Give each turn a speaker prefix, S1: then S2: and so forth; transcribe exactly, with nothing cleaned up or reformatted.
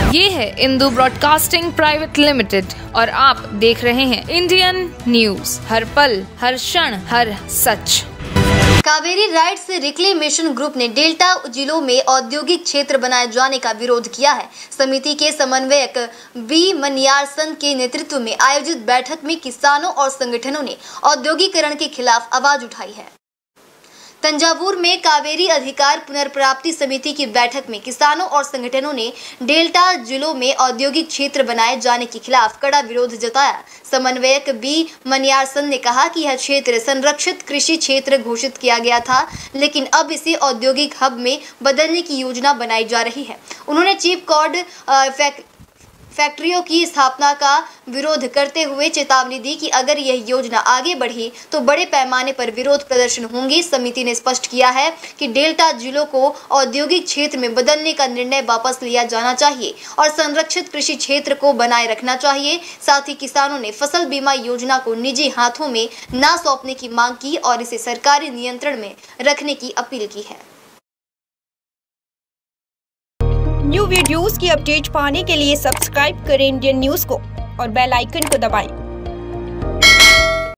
S1: ये है Indu broadcasting private limited और आप देख रहे हैं इंडियन न्यूज, हर पल, हर क्षण, हर सच।
S2: कावेरी राइट्स रिक्लेमेशन ग्रुप ने डेल्टा जिलों में औद्योगिक क्षेत्र बनाए जाने का विरोध किया है। समिति के समन्वयक बी मनियारसन के नेतृत्व में आयोजित बैठक में किसानों और संगठनों ने औद्योगिकरण के खिलाफ आवाज उठाई है। तंजावुर में कावेरी अधिकार पुनर्प्राप्ति समिति की बैठक में किसानों और संगठनों ने डेल्टा जिलों में औद्योगिक क्षेत्र बनाए जाने के खिलाफ कड़ा विरोध जताया। समन्वयक बी मनियारसन ने कहा कि यह क्षेत्र संरक्षित कृषि क्षेत्र घोषित किया गया था, लेकिन अब इसे औद्योगिक हब में बदलने की योजना बनाई जा रही है। उन्होंने चीप कॉर्ड फैक्ट फैक्ट्रियों की स्थापना का विरोध करते हुए चेतावनी दी कि अगर यह योजना आगे बढ़ी तो बड़े पैमाने पर विरोध प्रदर्शन होंगे। समिति ने स्पष्ट किया है कि डेल्टा जिलों को औद्योगिक क्षेत्र में बदलने का निर्णय वापस लिया जाना चाहिए और संरक्षित कृषि क्षेत्र को बनाए रखना चाहिए। साथ ही किसानों ने फसल बीमा योजना को निजी हाथों में न सौंपने की मांग की और इसे सरकारी नियंत्रण में रखने की अपील की है।
S3: न्यू वीडियोस की अपडेट पाने के लिए सब्सक्राइब करें इंडियन न्यूज को और बेल आइकन को दबाएं।